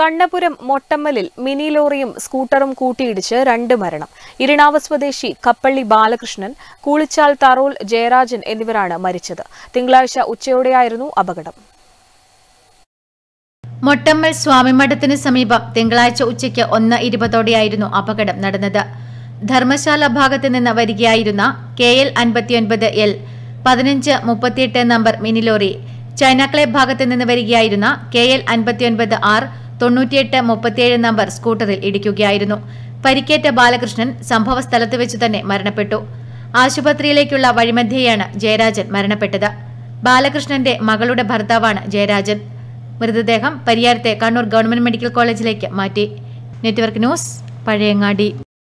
Kannapuram മൊട്ടമ്മലിൽ mini ലോറിയും സ്കൂട്ടറും കൂട്ടിയിടിച്ച് 2 മരണം. ഇരിണാവ് സ്വദേശി കപ്പള്ളി ബാലകൃഷ്ണൻ, കൂളിച്ചാൽ തറോൽ ജയരാജൻ എന്നിവരാണ് മരിച്ചത്. തിങ്കളാഴ്ച ഉച്ചയോടെയായിരുന്നു അപകടം. മൊട്ടമ്മൽ സ്വാമിമഠത്തിന് സമീപം തിങ്കളാഴ്ച ഉച്ചയ്ക്ക് 1:20 അപകടം നടന്നത്. ധർമ്മശാല ഭാഗത്ത് നിന്ന് വരികയായിരുന്ന KL 59L 1538 number mini lorry China clay ഭാഗത്ത് നിന്ന് വരികയായിരുന്ന KL 59R 9837 നമ്പർ സ്കൂട്ടറിൽ ഇടിക്കുകയായിരുന്നു. പരിക്കേറ്റ ബാലകൃഷ്ണൻ സംഭവസ്ഥലത്ത് വെച്ച് തന്നെ മരണപ്പെട്ടു. ആശുപത്രിയിലേക്കുള്ള വഴിമധ്യേയാണ് ജയരാജൻ മരണപ്പെട്ടത്. ബാലകൃഷ്ണന്റെ മകളുടെ ഭർത്താവാണ് ജയരാജൻ. മൃതദേഹം പരിയാരത്തെ കണ്ണൂർ ഗവൺമെന്റ് മെഡിക്കൽ കോളേജിലേക്ക് മാറ്റി. Network news, Pazhayangadi.